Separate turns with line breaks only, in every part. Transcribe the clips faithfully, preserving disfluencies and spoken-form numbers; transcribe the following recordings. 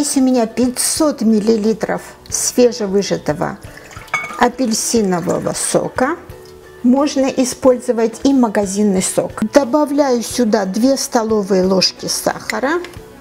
Здесь у меня пятьсот миллилитров свежевыжатого апельсинового сока. Можно использовать и магазинный сок. Добавляю сюда две столовые ложки сахара.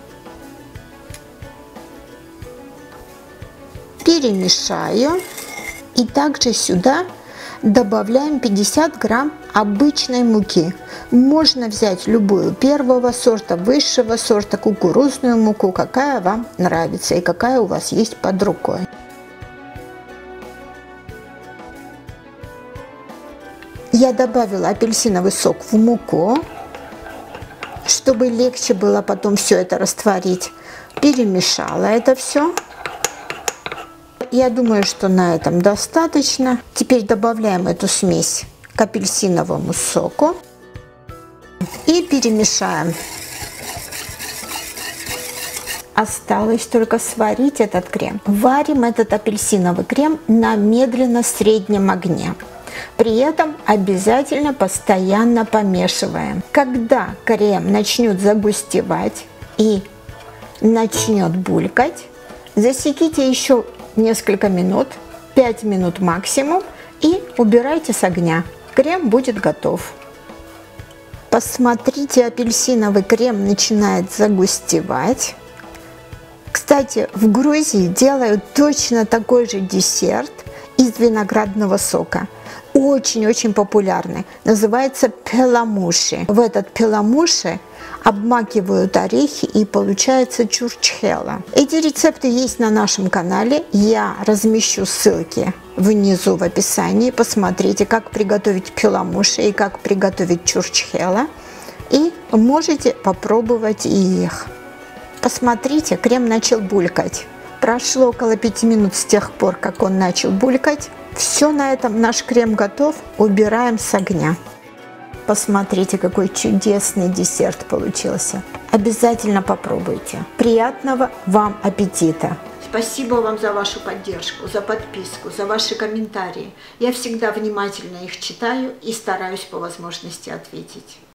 Перемешаю. И также сюда добавляем пятьдесят грамм обычной муки. Можно взять любую первого сорта, высшего сорта, кукурузную муку, какая вам нравится и какая у вас есть под рукой. Я добавила апельсиновый сок в муку, чтобы легче было потом все это растворить. Перемешала это все. Я думаю, что на этом достаточно. Теперь добавляем эту смесь к апельсиновому соку и перемешаем. Осталось только сварить этот крем. Варим этот апельсиновый крем на медленно среднем огне. При этом обязательно постоянно помешиваем. Когда крем начнет загустевать и начнет булькать, засеките еще несколько минут, пять минут максимум, и убирайте с огня. Крем будет готов. Посмотрите, апельсиновый крем начинает загустевать. Кстати, в Грузии делают точно такой же десерт из виноградного сока. Очень-очень популярный. Называется пеламуши. В этот пеламуши обмакивают орехи и получается чурчхела. Эти рецепты есть на нашем канале. Я размещу ссылки внизу в описании. Посмотрите, как приготовить пеламуши и как приготовить чурчхела. И можете попробовать и их. Посмотрите, крем начал булькать. Прошло около пяти минут с тех пор, как он начал булькать. Все, на этом наш крем готов. Убираем с огня. Посмотрите, какой чудесный десерт получился. Обязательно попробуйте. Приятного вам аппетита! Спасибо вам за вашу поддержку, за подписку, за ваши комментарии. Я всегда внимательно их читаю и стараюсь по возможности ответить.